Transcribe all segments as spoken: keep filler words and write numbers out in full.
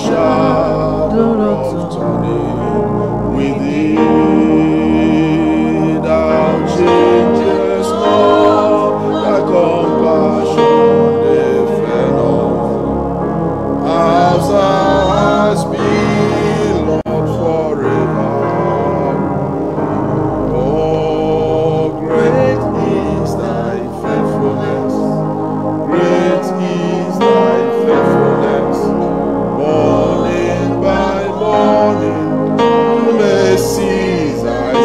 shadow of turning within. Thou changes not thy compassion, they fail not. As thou hast been, Lord, forever. Oh, great is thy faithfulness. Great is thy faithfulness. Morning by morning, mercies I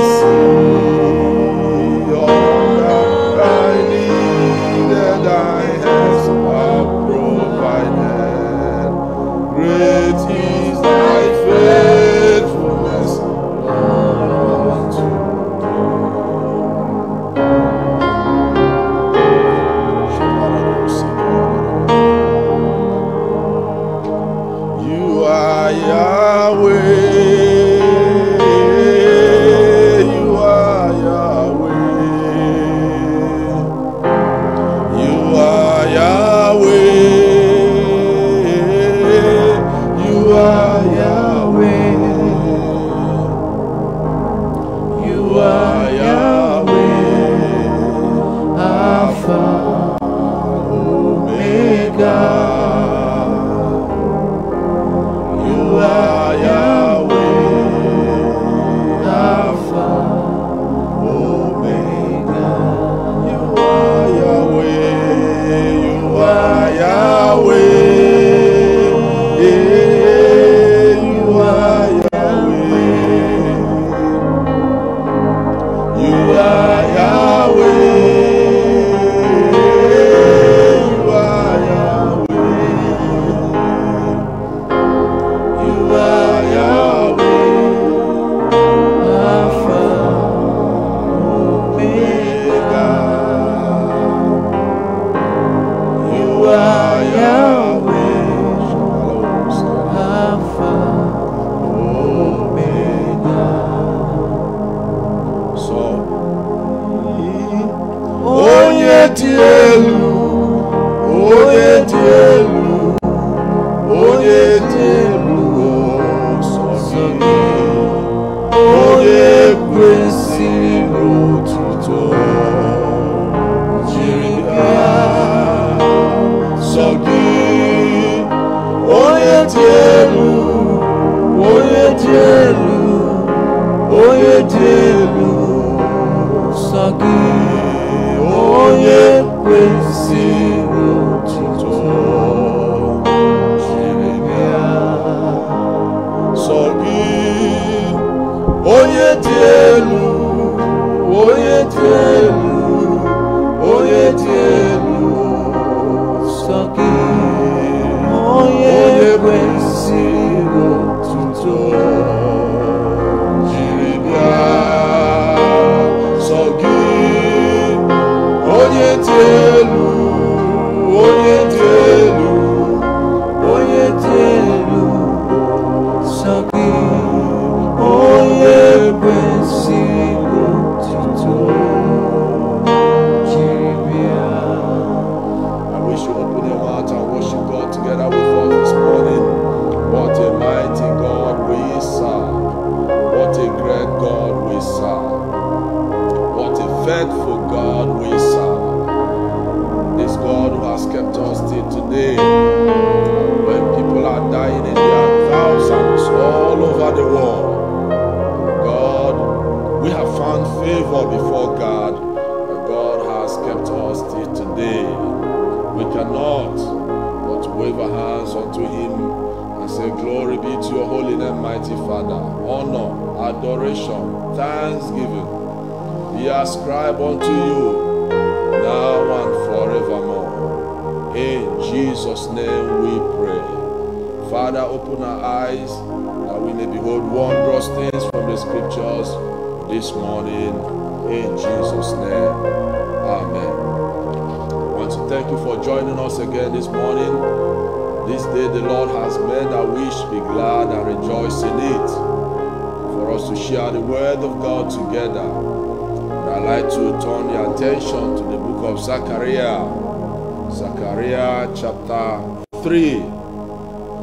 see. All that I needed, thy hands have provided. Great is thy faithfulness unto me. You are Yahweh. You are Yahweh. You are Yahweh. You are Yahweh. You are Yahweh. Alpha, Omega. You are Yahweh. Alpha, Omega. You are Yahweh. You are Yahweh. You are Yahweh. You are Yahweh. You are Yahweh. You are Yahweh. Alpha, Omega. You are Yahweh. Alpha, Omega. So, onye dị elu, onye dị elu, onye dị elu, sọ gị, onye kwesịrị otuto, jiri bịa, sọ gị, onye dị elu, onye dị elu, onye dị elu, sọ gị, onye kwesịrị otuto, jiri bịa, sọ gị, onye dị elu, onye dị elu, onye dị elu, sọ gị, onye kwesịrị otuto, jiri bịa, sọ gị, onye dị elu, onye dị elu, onye dị elu, sọ gị, onye kwesịrị otuto, jiri bịa. I wish you open your mouth and worship God together with us this morning. What a mighty God we serve. What a great God we serve. What a faithful God we serve. This God who has kept us till today. When people are dying in their thousands all over the world, God, we have found favor before God, and God has kept us till today. We cannot but wave our hands unto Him and say, glory be to your holy name, mighty Father. Honor, adoration, thanksgiving be ascribed unto you now and forevermore. In Jesus' name we pray. Father, open our eyes that we may behold wondrous things from the scriptures this morning. In Jesus' name, amen. I want to thank you for joining us again this morning. This day the Lord has made, that we should be glad and rejoice in it. For us to share the word of God together. I'd like to turn your attention to the book of Zechariah. Zechariah chapter three.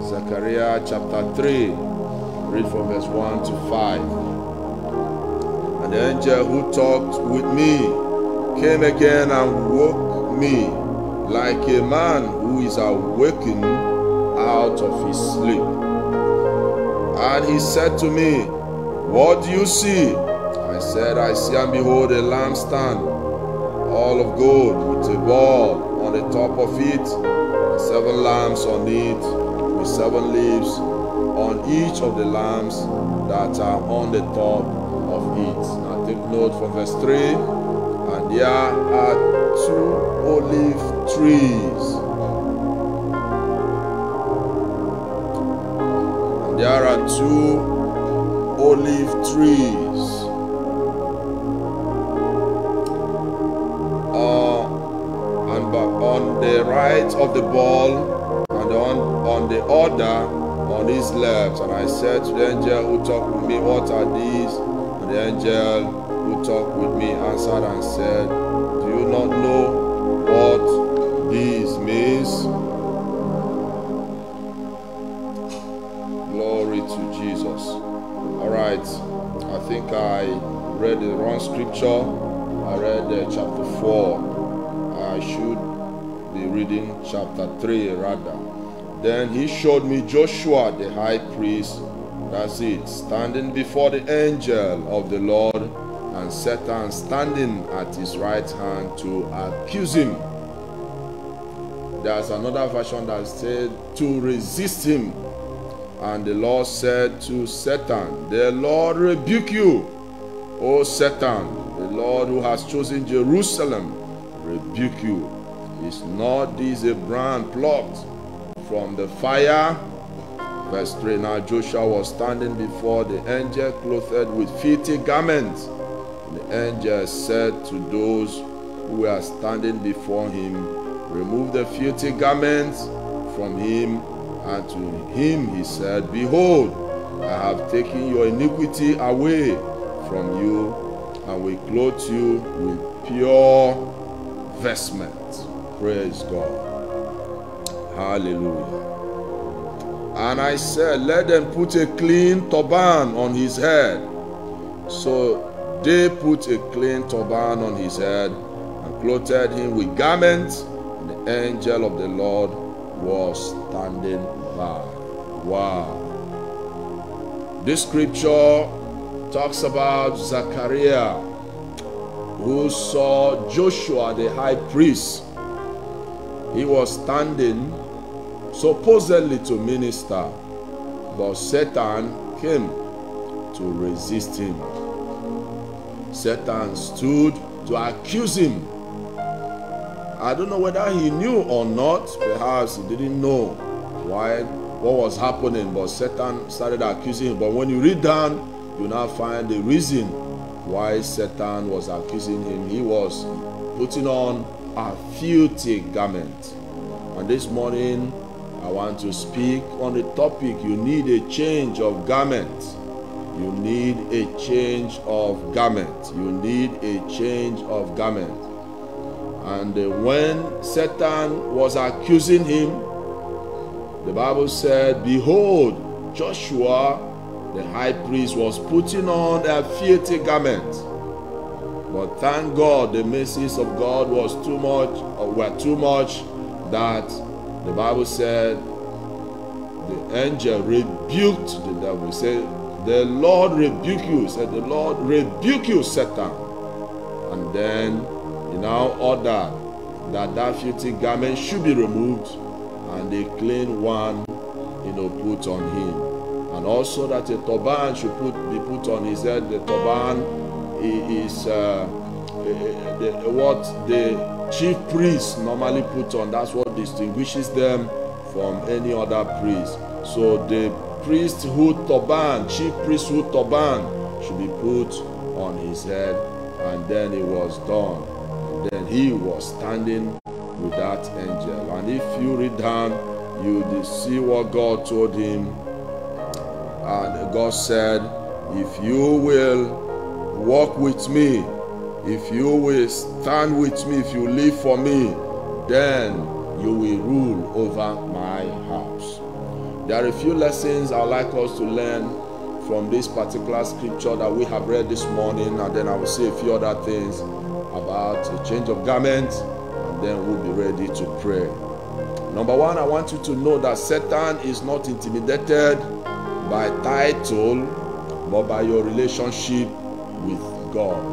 Zechariah chapter three, read from verse one to five. And the angel who talked with me came again and woke me like a man who is awakened out of his sleep. And he said to me, what do you see? I said, I see and behold a lampstand, all of gold, with a ball on the top of it, and seven lamps on it, with seven leaves on each of the lamps that are on the top of it. Now take note from verse three. And there are two olive trees. And there are two olive trees. Uh, and on the right of the ball, and on, on the other on his left. And I said to the angel who talked with me, what are these? And the angel who talked with me answered and said, do you not know what this means? Glory to Jesus. All right, I think I read the wrong scripture. I read uh, chapter four. I should be reading chapter three rather. Then he showed me Joshua the high priest, that's it, standing before the angel of the Lord, and Satan standing at his right hand to accuse him. There's another version that said to resist him. And the Lord said to Satan, the Lord rebuke you, O Satan, the Lord who has chosen Jerusalem rebuke you. Is not this a brand plucked from the fire? Verse three. Now Joshua was standing before the angel clothed with filthy garments. The angel said to those who were standing before him, remove the filthy garments from him. And to him he said, behold, I have taken your iniquity away from you, and will clothe you with pure vestments. Praise God. Hallelujah. And I said, let them put a clean turban on his head. So they put a clean turban on his head and clothed him with garments. And the angel of the Lord was standing by. Wow. This scripture talks about Zechariah, who saw Joshua the high priest. He was standing supposedly to minister, but Satan came to resist him. Satan stood to accuse him. I don't know whether he knew or not. Perhaps he didn't know why, what was happening, but Satan started accusing him. But when you read down, you now find the reason why Satan was accusing him. He was putting on a filthy garment. And this morning, I want to speak on the topic, you need a change of garment. You need a change of garment. You need a change of garment. And uh, when Satan was accusing him, the Bible said, behold, Joshua, the high priest, was putting on a filthy garment. But thank God, the mercies of God was too much, or were too much, that the Bible said the angel rebuked the devil. He said, the Lord rebuke you. He said, the Lord rebuke you, Satan. And then he now ordered that that filthy garment should be removed and a clean one, you know, put on him. And also that a turban should put, be put on his head. The turban is uh, the, what the chief priests normally put on. That's what distinguishes them from any other priest. So the priesthood turban, chief priesthood turban, should be put on his head, and then it was done. And then he was standing with that angel. And if you read down, you see what God told him. And God said, if you will walk with me, if you will stand with me, if you live for me, then you will rule over my house. There are a few lessons I would like us to learn from this particular scripture that we have read this morning, and then I will say a few other things about a change of garments, and then we'll be ready to pray. Number one, I want you to know that Satan is not intimidated by title, but by your relationship with God.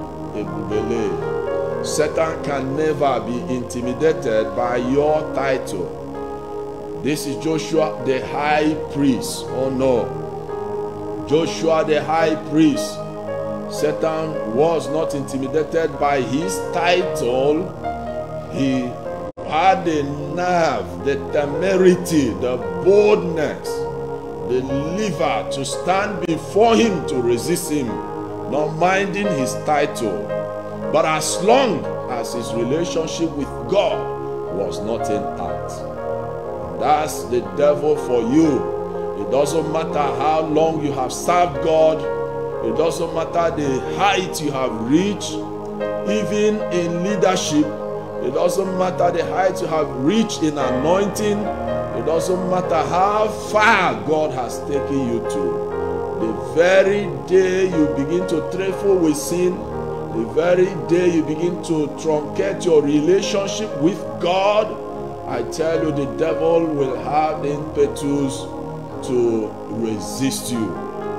Satan can never be intimidated by your title. This is Joshua the high priest. Oh no. Joshua the high priest. Satan was not intimidated by his title. He had the nerve, the temerity, the boldness, the liver to stand before him to resist him, not minding his title. But as long as his relationship with God was not intact. That's the devil for you. It doesn't matter how long you have served God. It doesn't matter the height you have reached, even in leadership. It doesn't matter the height you have reached in anointing. It doesn't matter how far God has taken you to. The very day you begin to trifle with sin, the very day you begin to truncate your relationship with God, I tell you, the devil will have the impetus to resist you.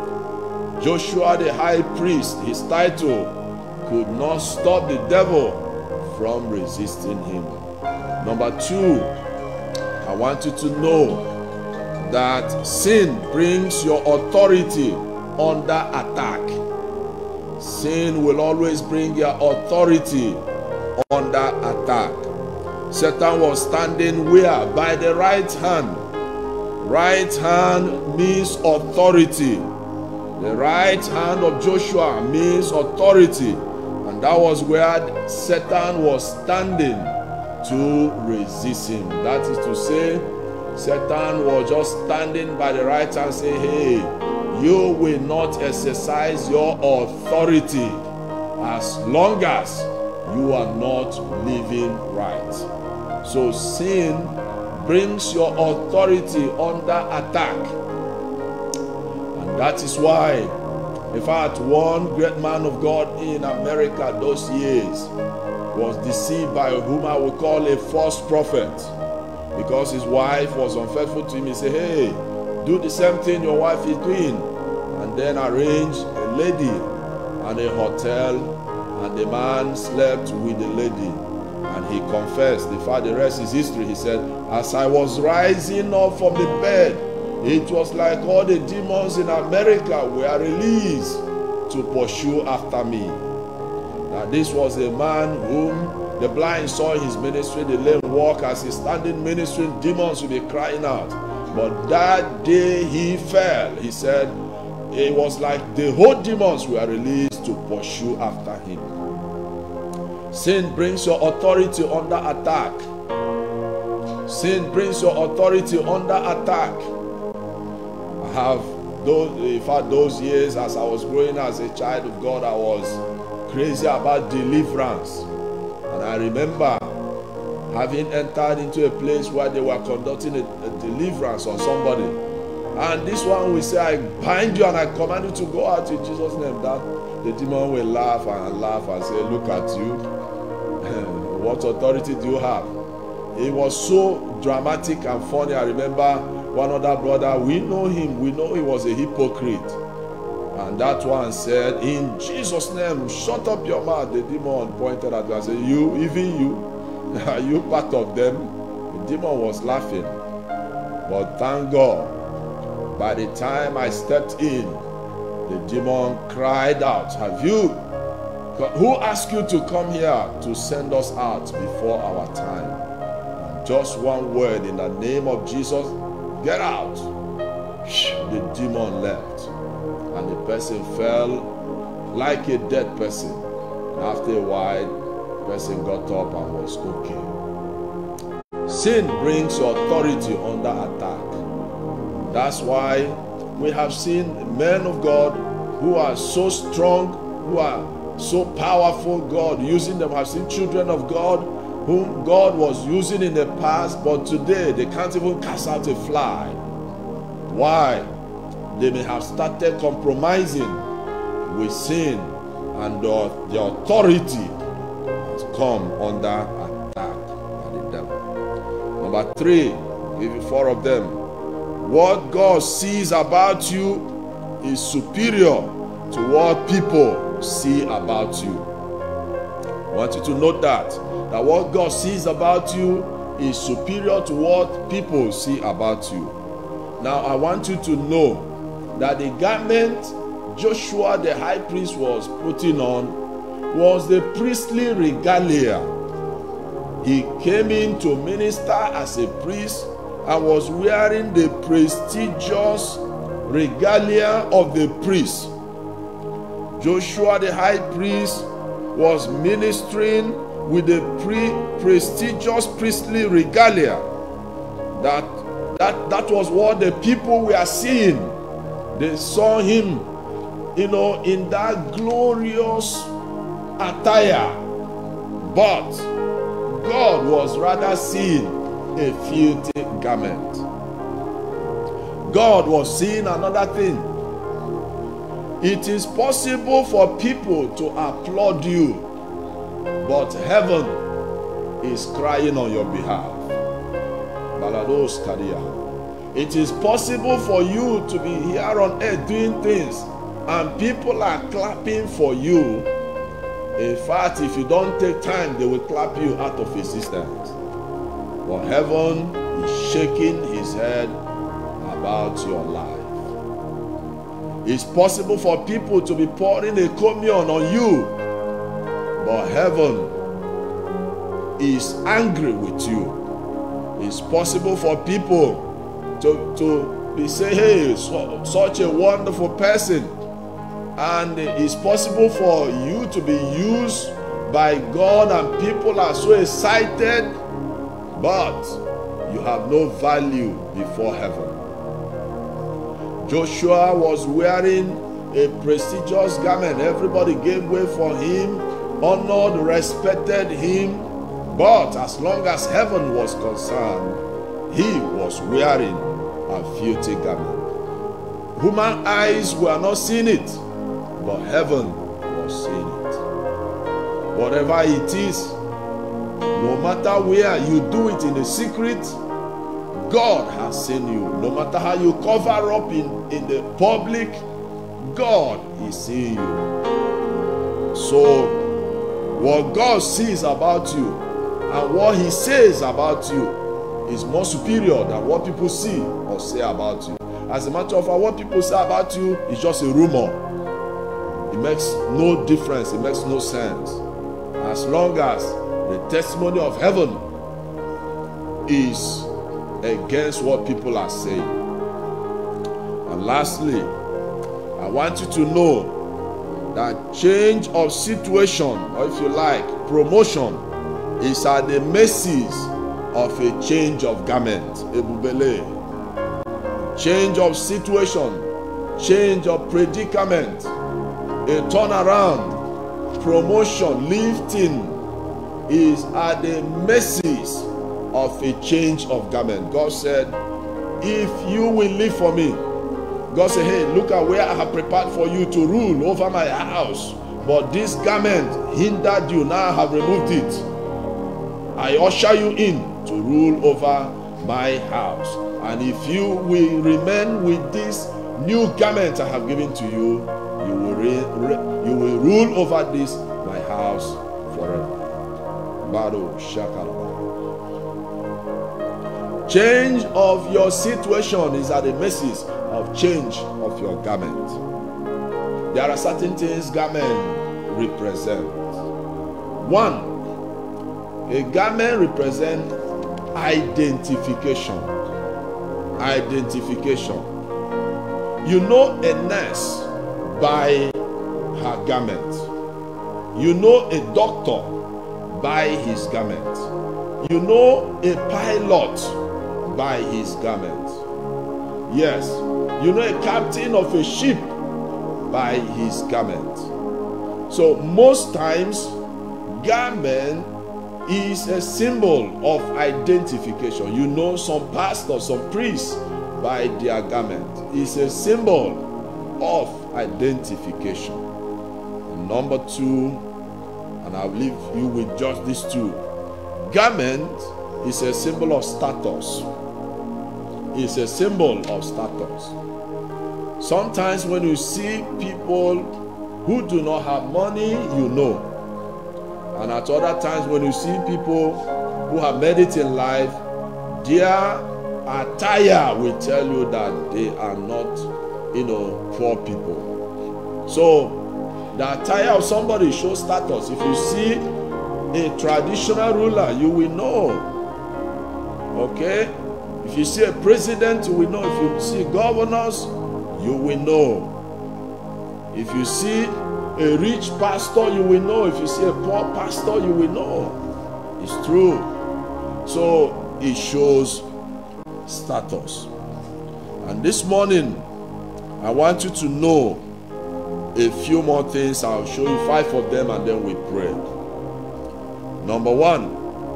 Joshua the high priest, his title could not stop the devil from resisting him. Number two, I want you to know that sin brings your authority under attack. Sin will always bring your authority under attack. Satan was standing where? By the right hand. Right hand means authority. The right hand of Joshua means authority. And that was where Satan was standing to resist him. That is to say, Satan was just standing by the right hand saying, hey, you will not exercise your authority as long as you are not living right. So sin brings your authority under attack. And that is why, in fact, one great man of God in America those years was deceived by whom I would call a false prophet, because his wife was unfaithful to him. He said, hey, do the same thing your wife is doing, and then arrange a lady and a hotel, and the man slept with the lady, and he confessed. In fact, the rest is history. He said, as I was rising up from the bed, it was like all the demons in America were released to pursue after me. Now this was a man whom the blind saw in his ministry, the lame walk. As he standing ministering, demons will be crying out. But that day he fell. He said it was like the whole demons were released to pursue after him. Sin brings your authority under attack. Sin brings your authority under attack. I have those, in fact, those years as I was growing as a child of God, I was crazy about deliverance. And I remember having entered into a place where they were conducting a, a deliverance on somebody. And this one will say, I bind you and I command you to go out in Jesus' name. That the demon will laugh and laugh and say, look at you. What authority do you have? It was so dramatic and funny. I remember one other brother, we know him, we know he was a hypocrite. And that one said, in Jesus' name, shut up your mouth. The demon pointed at me and said, you, even you, are you part of them? The demon was laughing. But thank God, by the time I stepped in, the demon cried out, have you? Who asked you to come here to send us out before our time? And just one word, in the name of Jesus, get out. The demon left. And the person fell like a dead person. And after a while, the person got up and was okay. Sin brings your authority under attack. That's why we have seen men of God who are so strong, who are so powerful, God using them. I've seen children of God whom God was using in the past, but today they can't even cast out a fly. Why? They may have started compromising with sin, and the, the authority has come under attack by the devil. Number three, give you four of them. What God sees about you is superior to what people see about you. I want you to note that, that what God sees about you is superior to what people see about you. Now, I want you to know that the garment Joshua the high priest was putting on was the priestly regalia. He came in to minister as a priest and was wearing the prestigious regalia of the priest. Joshua the high priest was ministering with the pre prestigious priestly regalia. That, that, that was what the people were seeing. They saw him, you know, in that glorious attire. But God was rather seeing a filthy garment. God was seeing another thing. It is possible for people to applaud you, but heaven is crying on your behalf. Balados Kadia. It is possible for you to be here on earth doing things, and people are clapping for you. In fact, if you don't take time, they will clap you out of existence. But heaven is shaking his head about your life. It's possible for people to be pouring a communion on you, but heaven is angry with you. It's possible for people to, to be saying, hey, so, such a wonderful person. And it's possible for you to be used by God, and people are so excited, but you have no value before heaven. Joshua was wearing a prestigious garment. Everybody gave way for him, honored, respected him. But as long as heaven was concerned, he was wearing a filthy garment. Human eyes were not seeing it, but heaven was seeing it. Whatever it is, no matter where you do it in the secret, God has seen you. No matter how you cover up in, in the public, God is seeing you. So, what God sees about you and what he says about you is more superior than what people see or say about you. As a matter of fact, what people say about you is just a rumor. It makes no difference. It makes no sense. As long as the testimony of heaven is against what people are saying. And lastly, I want you to know that change of situation, or if you like, promotion, is at the mercies of a change of garment. Ebubele. Change of situation, change of predicament, a turnaround, promotion, lifting is at the mercies of a change of garment. God said, if you will live for me, God said, hey, look at where I have prepared for you to rule over my house. But this garment hindered you. Now I have removed it. I usher you in to rule over my house. And if you will remain with this new garment I have given to you, you will, re re you will rule over this, my house, forever. Baro Shakalaba. Change of your situation is at the mercies of change of your garment. There are certain things garment represent. One, a garment represents identification. Identification. You know a nurse by her garment. You know a doctor by his garment. You know a pilot by his garment. Yes, you know a captain of a ship by his garment. So most times, garment is a symbol of identification. You know some pastors, some priests by their garment. It's a symbol of identification. And number two, and I'll leave you with just these two. Garment is a symbol of status. It's a symbol of status. Sometimes when you see people who do not have money, you know. And at other times when you see people who have made it in life, their attire will tell you that they are not, you know, poor people. So the attire of somebody shows status. If you see a traditional ruler, you will know. Okay? If you see a president, you will know. If you see governors, you will know. If you see a rich pastor, you will know. If you see a poor pastor, you will know. It's true. So it shows status. And this morning, I want you to know a few more things. I'll show you five of them and then we pray. Number one,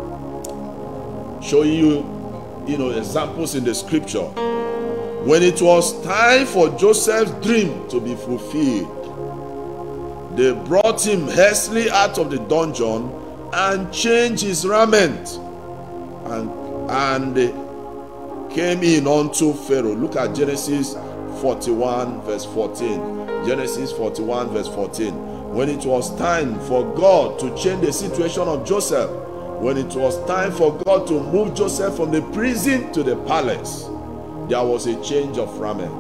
showing you, you know, examples in the scripture. When it was time for Joseph's dream to be fulfilled, they brought him hastily out of the dungeon and changed his raiment and, and came in unto Pharaoh. Look at Genesis forty-one verse fourteen. Genesis forty-one verse fourteen. When it was time for God to change the situation of Joseph, when it was time for God to move Joseph from the prison to the palace, there was a change of raiment.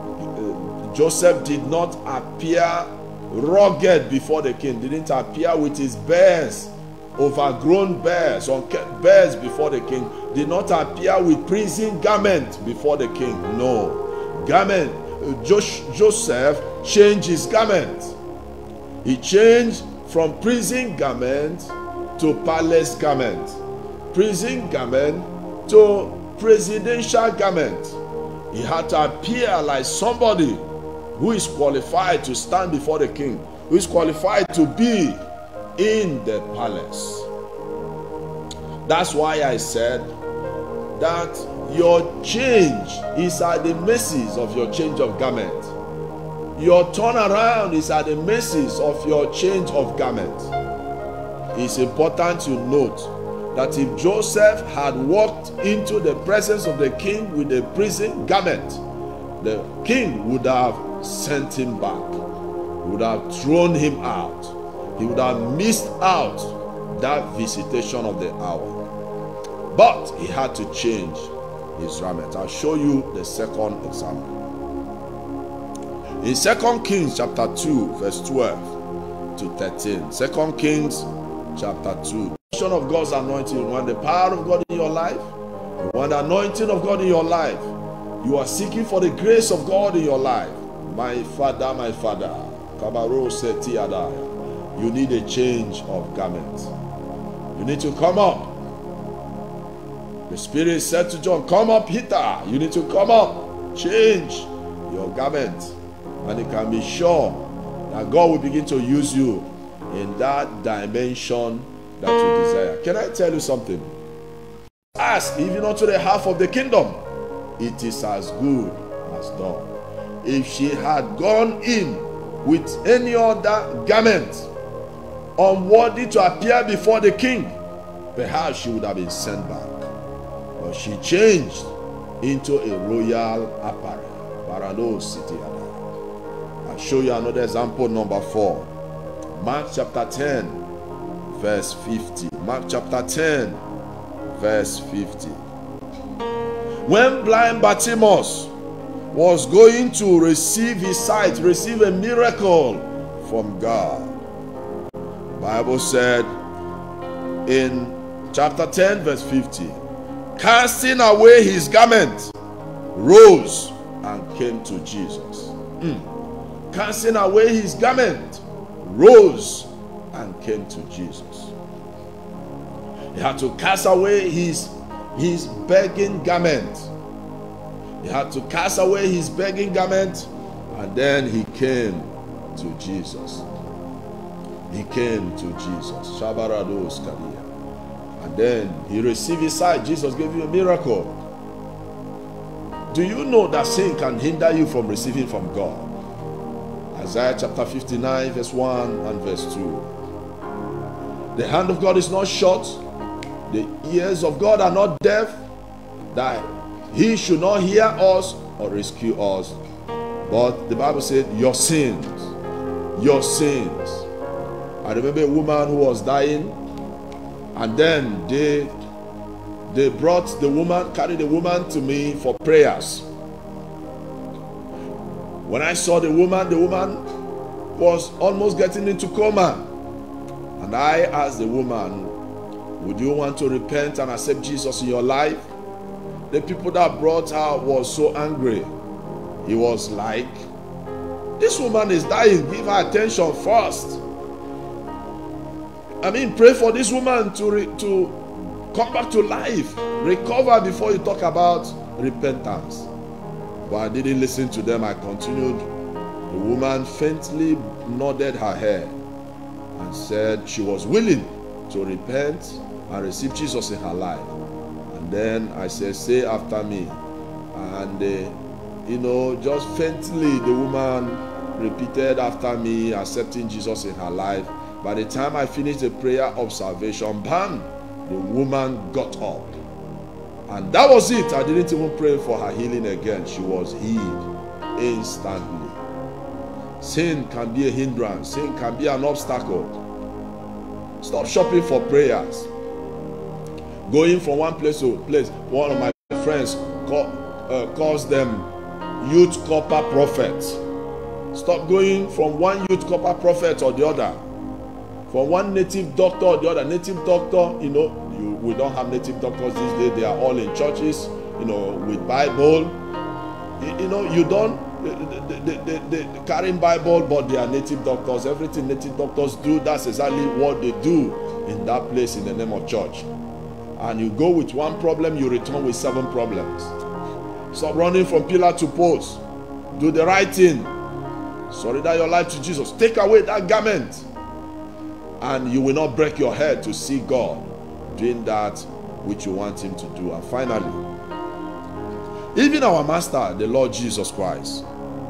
Joseph did not appear rugged before the king, didn't appear with his bears, overgrown bears, unkept bears before the king, did not appear with prison garment before the king. No. Garment, Joseph changed his garment. He changed from prison garment to palace garment, prison garment to presidential garment. He had to appear like somebody who is qualified to stand before the king, who is qualified to be in the palace. That's why I said that your change is at the mercies of your change of garment. Your turnaround is at the mercies of your change of garment. It's important to note that if Joseph had walked into the presence of the king with a prison garment, the king would have sent him back. He would have thrown him out. He would have missed out that visitation of the hour. But he had to change his raiment. I'll show you the second example. In Second Kings chapter two, verse twelve to thirteen. Second Kings chapter two. The of God's anointing. You want the power of God in your life? You want the anointing of God in your life? You are seeking for the grace of God in your life. My father, my father. You need a change of garment. You need to come up. The Spirit said to John, come up hither. You need to come up. Change your garment. And you can be sure that God will begin to use you in that dimension that you desire. Can I tell you something? Ask even unto the half of the kingdom. It is as good as done. If she had gone in with any other garment, unworthy to appear before the king, perhaps she would have been sent back. But she changed into a royal apparel. Barano City. I'll show you another example, number four. Mark chapter ten, verse fifty. Mark chapter ten, verse fifty. When blind Bartimaeus was going to receive his sight, receive a miracle from God, the Bible said in chapter ten, verse fifty, casting away his garment, rose and came to Jesus. Mm. Casting away his garment, rose and came to Jesus. He had to cast away his, his begging garment. He had to cast away his begging garment, and then he came to Jesus. He came to Jesus. And then he received his sight. Jesus gave him a miracle. Do you know that sin can hinder you from receiving from God? Isaiah chapter fifty-nine, verse one and verse two. The hand of God is not short, the ears of God are not deaf, that he should not hear us or rescue us. But the Bible said, your sins, your sins. I remember a woman who was dying, and then they they brought the woman, carried the woman to me for prayers. When I saw the woman, the woman was almost getting into coma. And I asked the woman, would you want to repent and accept Jesus in your life? The people that brought her was so angry. He was like, this woman is dying, give her attention first. I mean, pray for this woman to, re, to come back to life, recover before you talk about repentance. But I didn't listen to them. I continued. The woman faintly nodded her head and said she was willing to repent and receive Jesus in her life. And then I said, say after me. And uh, you know, just faintly the woman repeated after me, accepting Jesus in her life. By the time I finished the prayer of salvation, bam, the woman got up. And that was it. I didn't even pray for her healing again. She was healed instantly. Sin can be a hindrance. Sin can be an obstacle. Stop shopping for prayers. Going from one place to place. One of my friends call, uh, calls them youth copper prophets. Stop going from one youth copper prophet or the other. From one native doctor or the other. Native doctor, you know, you, we don't have native doctors these days. They are all in churches, you know, with Bible. You, you know, you don't, they, they, they, they carrying Bible, but they are native doctors. Everything native doctors do, that's exactly what they do in that place in the name of church. And you go with one problem, you return with seven problems. Stop running from pillar to post. Do the right thing. Surrender your life to Jesus. Take away that garment. And you will not break your head to see God doing that which you want him to do. And finally, even our master, the Lord Jesus Christ,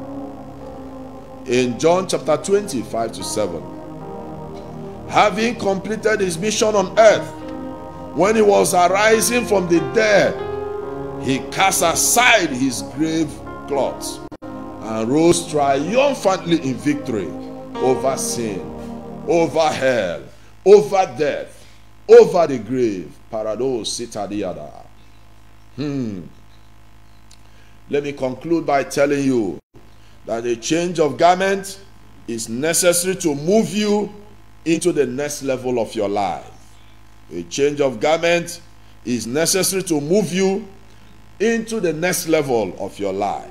in John chapter twenty, five to seven, having completed his mission on earth, when he was arising from the dead, he cast aside his grave clothes and rose triumphantly in victory over sin, over hell, over death, over the grave. Parados sitadiada. Hmm. Let me conclude by telling you that a change of garment is necessary to move you into the next level of your life. A change of garment is necessary to move you into the next level of your life.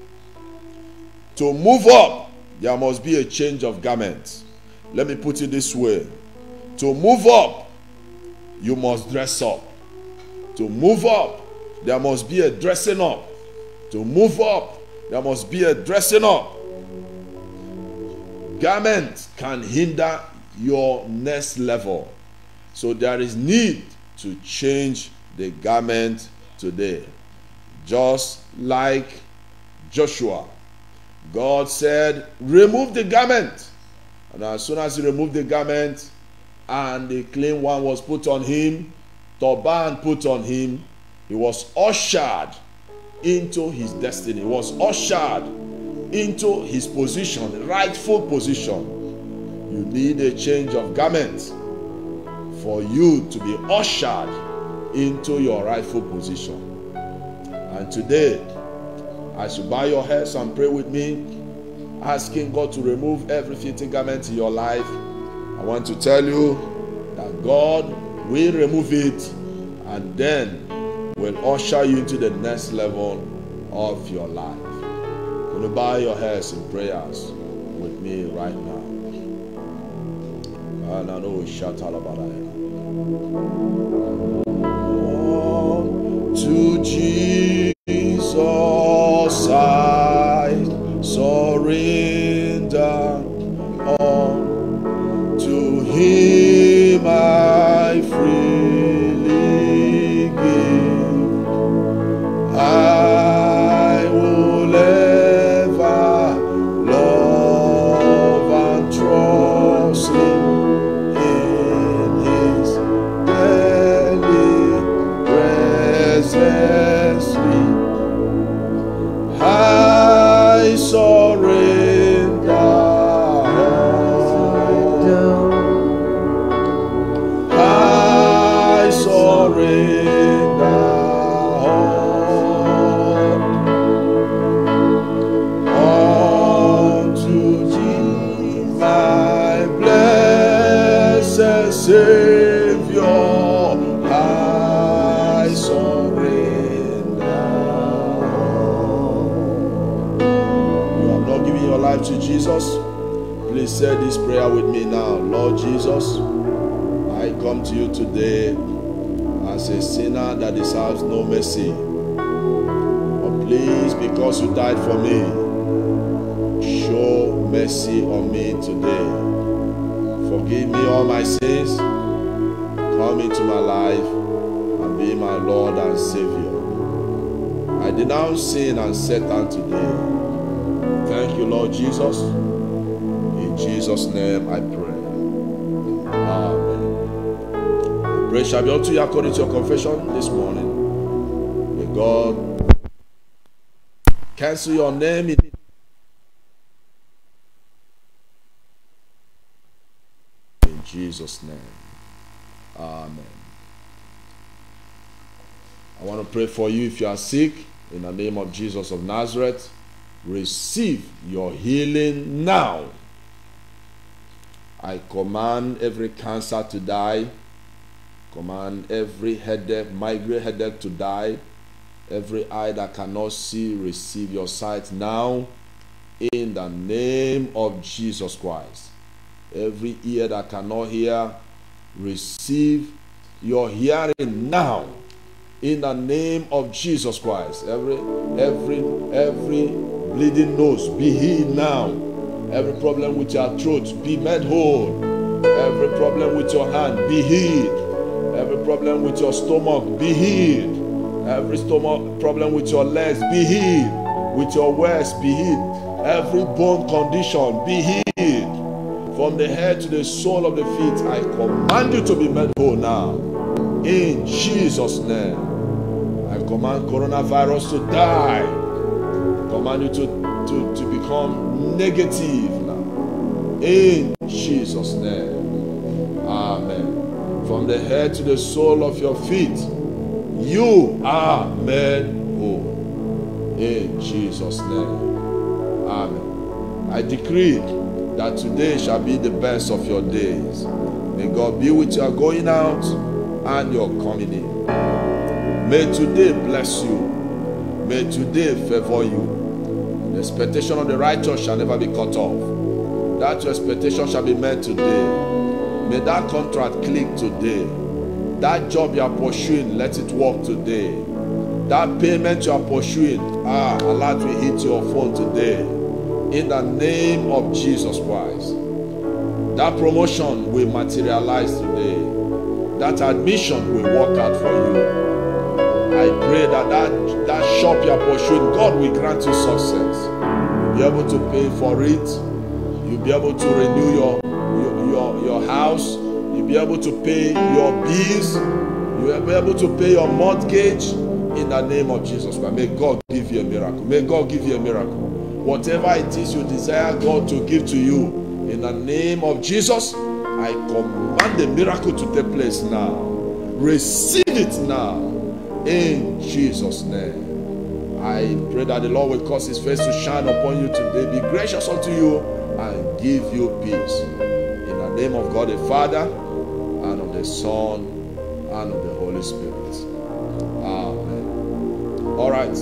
To move up, there must be a change of garment. Let me put it this way. To move up, you must dress up. To move up, there must be a dressing up. To move up, there must be a dressing up. Garment can hinder your next level. So there is need to change the garment today. Just like Joshua, God said, remove the garment. And as soon as he removed the garment and the clean one was put on him, turban put on him, he was ushered into his destiny. He was ushered into his position, rightful position. You need a change of garment for you to be ushered into your rightful position. And today, as you bow your heads and pray with me, asking God to remove every fitting garment in your life, I want to tell you that God will remove it and then will usher you into the next level of your life. Will you bow your heads in prayers with me right now? Oh, to Jesus I surrender, all to him I freely give. I life to Jesus, please say this prayer with me now. Lord Jesus, I come to you today as a sinner that deserves no mercy. But please, because you died for me, show mercy on me today. Forgive me all my sins. Come into my life and be my Lord and Savior. I denounce sin and Satan today. Thank you, Lord Jesus. In Jesus' name I pray. Amen. Praise shall be unto you according to your confession this morning. May God cancel your name in In Jesus' name. Amen. I want to pray for you if you are sick. In the name of Jesus of Nazareth, receive your healing now. I command every cancer to die. Command every headache, migraine headache to die. Every eye that cannot see, receive your sight now. In the name of Jesus Christ. Every ear that cannot hear, receive your hearing now. In the name of Jesus Christ. Every every every bleeding nose be healed now. Every problem with your throat be made whole. Every problem with your hand be healed. Every problem with your stomach be healed. Every stomach problem with your legs be healed. With your waist be healed. Every bone condition be healed. From the head to the sole of the feet, I command you to be made whole now. In Jesus' name. I command coronavirus to die. I command you to, to, to become negative now. In Jesus' name. Amen. From the head to the sole of your feet, you are made whole. In Jesus' name. Amen. I decree that today shall be the best of your days. May God be with your going out and your coming in. May today bless you. May today favor you. The expectation of the righteous shall never be cut off. That your expectation shall be met today. May that contract click today. That job you are pursuing, let it work today. That payment you are pursuing, ah, Allah will hit your phone today. In the name of Jesus Christ. That promotion will materialize today. That admission will work out for you. I pray that that, that shop you are pursuing, God will grant you success. You'll be able to pay for it. You'll be able to renew your, your, your, your house. You'll be able to pay your bills. You'll be able to pay your mortgage. In the name of Jesus Christ. May God give you a miracle. May God give you a miracle. Whatever it is you desire God to give to you, in the name of Jesus, I command the miracle to take place now. Receive it now. In Jesus' name. I pray that the Lord will cause his face to shine upon you today, be gracious unto you, and give you peace. In the name of God the Father, and of the Son, and of the Holy Spirit. Amen. All right.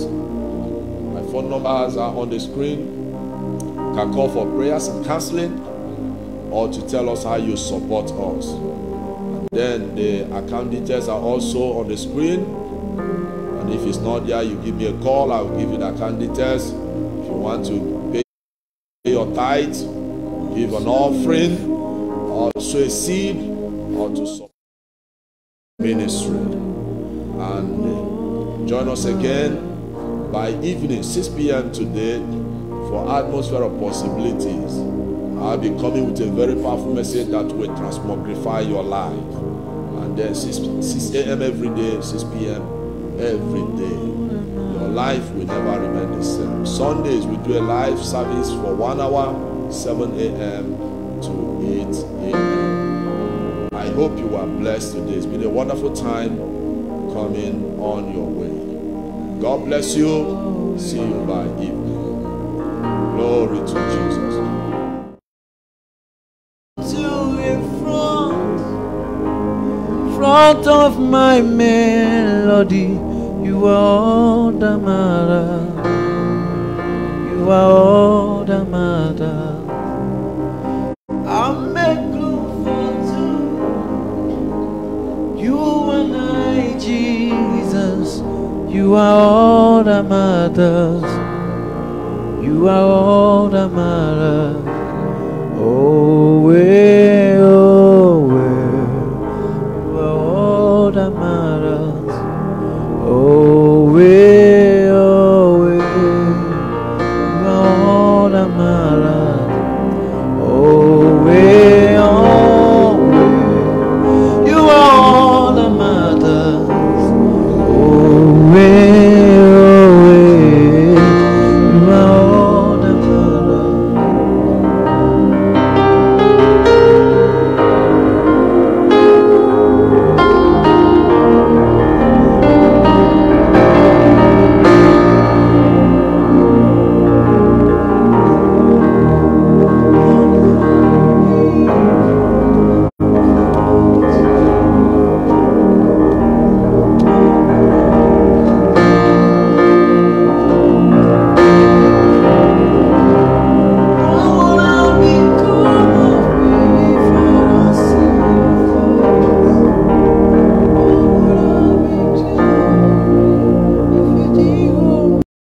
My phone numbers are on the screen. You can call for prayers and counseling, or to tell us how you support us. And then the account details are also on the screen. And if it's not there, you give me a call. I will give you the account details. If you want to pay your tithe, give an offering, or sow a seed, or to support ministry. And join us again by evening, six p m today, for Atmosphere of Possibilities. I'll be coming with a very powerful message that will transmogrify your life. And then six a m every day, six p m every day. Your life will never remain the same. Sundays, we do a live service for one hour, seven a m to eight a m I hope you are blessed today. It's been a wonderful time coming on your way. God bless you. See you by evening. Glory to Jesus. To in front, front of my melody, you are all that matters. You are all that matters. matters. I'll make room for two. You and I, Jesus. You are all that matters. You are all that matters.